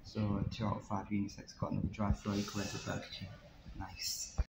So 2 out of 5 unisex. Got another dry flake with a Burger King. Nice.